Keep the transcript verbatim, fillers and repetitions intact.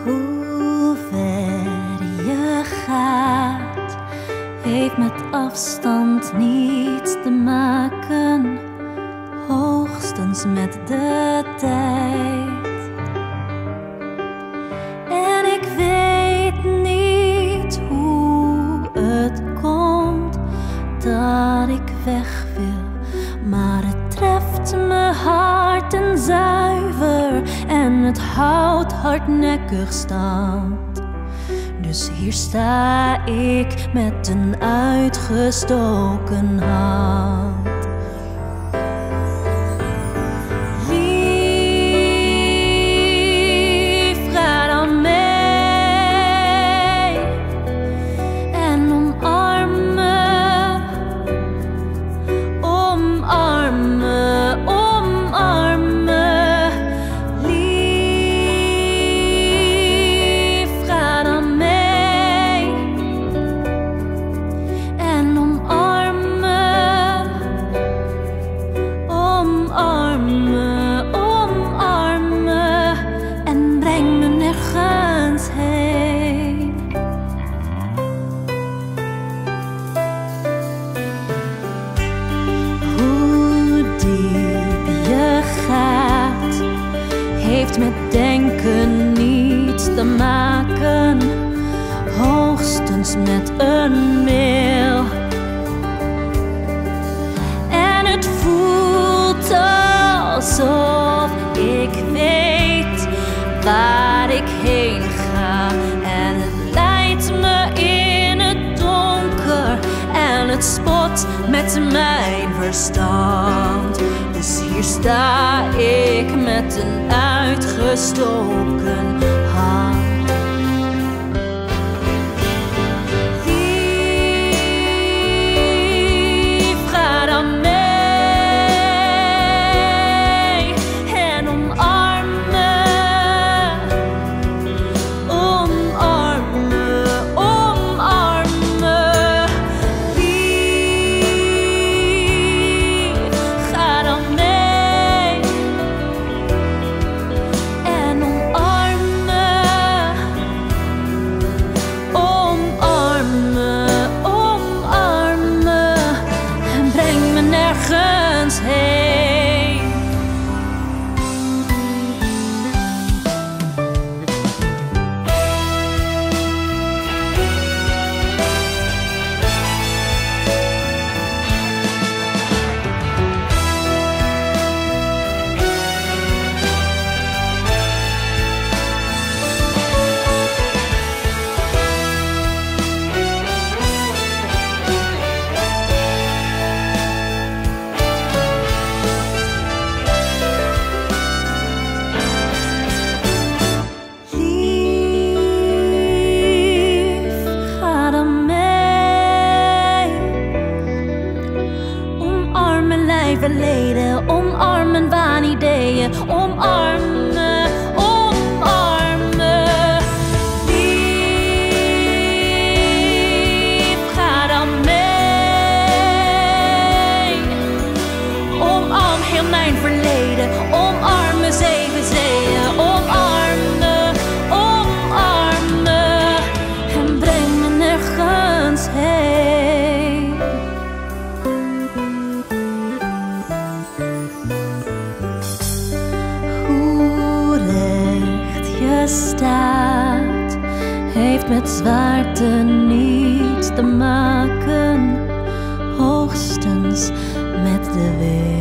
Hoe ver je gaat, heeft met afstand niets te maken, hoogstens met de tijd. En ik weet niet hoe het komt dat ik weg wil, maar het treft me hard en zuiver en het houdt hardnekkig stand. Dus hier sta ik met een uitgestoken hand. Met denken niets te maken, hoogstens met een mail. En het voelt alsof ik weet waar ik heen ga. En het leidt me in het donker en het spot met mijn verstand. Dus hier sta ik met een uitgestoken hand. Lief, ga dan mee en omarm me, omarm me, omarm me. Lief, ga dan mee. Verleden, omarm mijn waanideeën, omarm me, omarm me. Lief, ga dan mee. Omarm heel mijn verleden, omarm me zeven zeeën, omarm me, omarm me. En breng me nergens heen. Staat, heeft met zwaarte niets te maken, hoogstens met de wind.